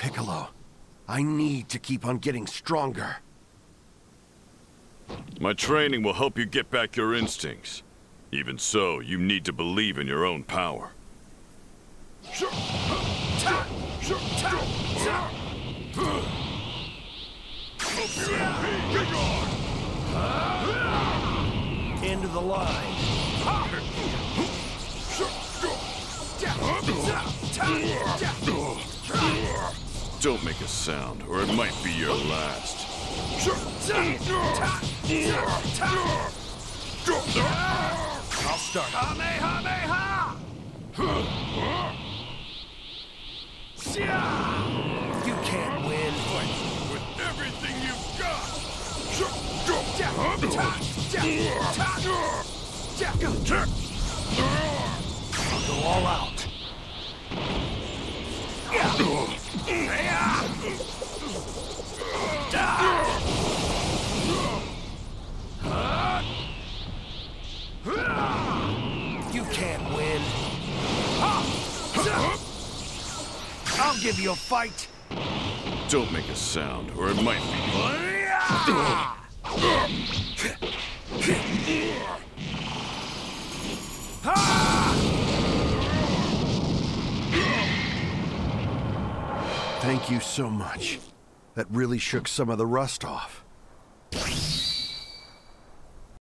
Piccolo. I need to keep on getting stronger. My training will help you get back your instincts. Even so, you need to believe in your own power. Into the line. Don't make a sound, or it might be your last. I'll start. You can't win. With everything you've got! I'll go all out. You can't win. I'll give you a fight. Don't make a sound, or it might be... Thank you so much. That really shook some of the rust off.